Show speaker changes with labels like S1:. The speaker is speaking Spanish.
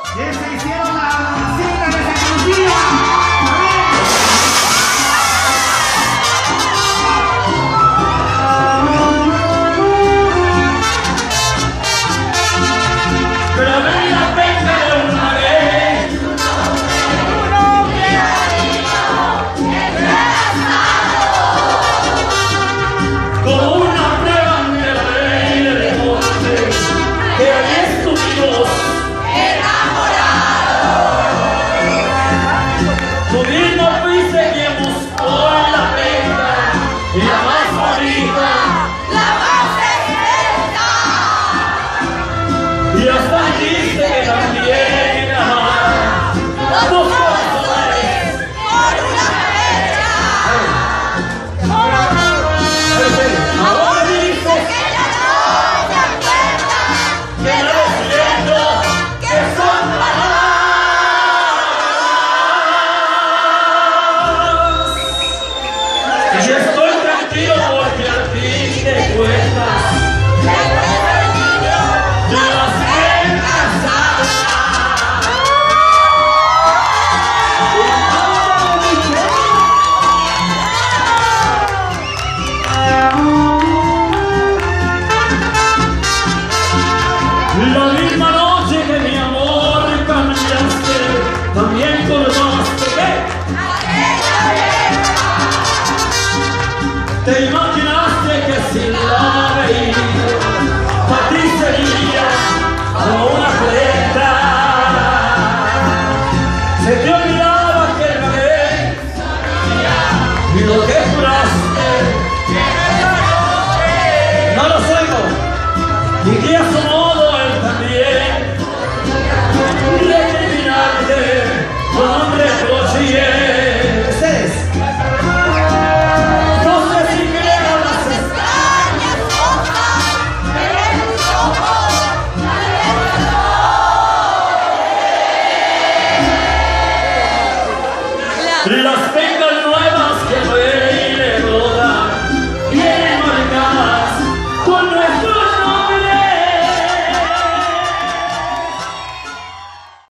S1: que se hicieron la cita de Santa Lucía.
S2: La misma noche que mi amor cambiaste, también colmaste que te imaginaste que sin la veía, para ti sería como una fleta. Se te olvidaba que era él y lo que juraste. No lo oigo, y que a su modo él también de criminarte con reproche.
S1: Ustedes.
S2: No sé si crean las extrañas cosas que en tus ojos la